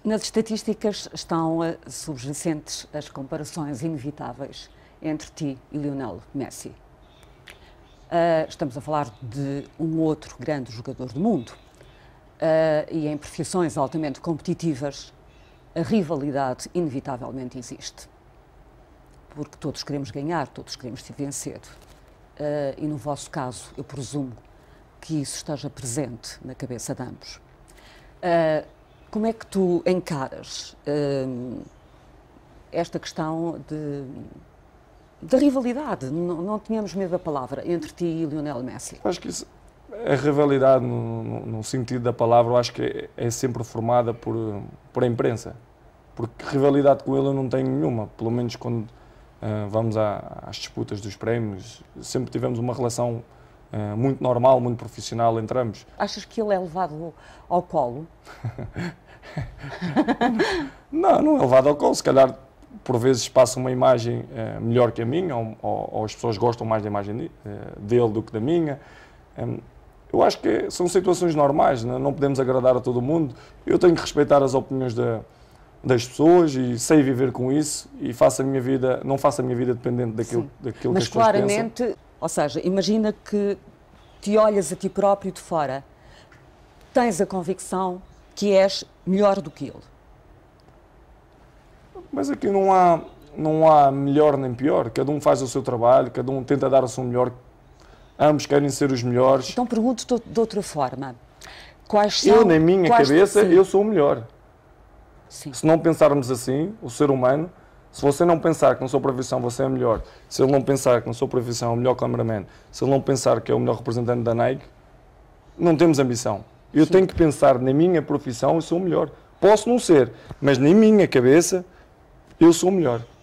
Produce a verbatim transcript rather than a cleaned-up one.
Nas estatísticas estão uh, subjacentes as comparações inevitáveis entre ti e Lionel Messi. Uh, estamos a falar de um outro grande jogador do mundo uh, e em profissões altamente competitivas a rivalidade inevitavelmente existe. Porque todos queremos ganhar, todos queremos te vencer. Uh, e no vosso caso, eu presumo que isso esteja presente na cabeça de ambos. Uh, como é que tu encaras uh, esta questão de, de rivalidade, não, não tínhamos medo da palavra, entre ti e Lionel Messi? Acho que isso, a rivalidade, no, no, no sentido da palavra, eu acho que é, é sempre formada por, por a imprensa. Porque rivalidade com ele eu não tenho nenhuma, pelo menos quando uh, vamos à, às disputas dos prémios, sempre tivemos uma relação Uh, muito normal, muito profissional entre ambos. Achas que ele é levado ao colo? Não, não é levado ao colo. Se calhar, por vezes, passa uma imagem uh, melhor que a minha, ou, ou, ou as pessoas gostam mais da imagem de, uh, dele do que da minha. Um, eu acho que são situações normais, não, não podemos agradar a todo mundo. Eu tenho que respeitar as opiniões da, das pessoas e sei viver com isso e faço a minha vida, não faço a minha vida dependente daquilo, daquilo que as pessoas pensam. Mas claramente, ou seja, imagina que te olhas a ti próprio de fora, tens a convicção que és melhor do que ele. Mas aqui não há, não há melhor nem pior, cada um faz o seu trabalho, cada um tenta dar o seu melhor, ambos querem ser os melhores. Então pergunto de outra forma, quais são... Eu, na minha quais, cabeça, sim. eu sou o melhor. Sim. Se não pensarmos assim, o ser humano, se você não pensar que na sua profissão você é melhor, se ele não pensar que na sua profissão é o melhor cameraman, se ele não pensar que é o melhor representante da Nike, não temos ambição. Eu Sim. tenho que pensar na minha profissão, eu sou o melhor. Posso não ser, mas na minha cabeça, eu sou o melhor.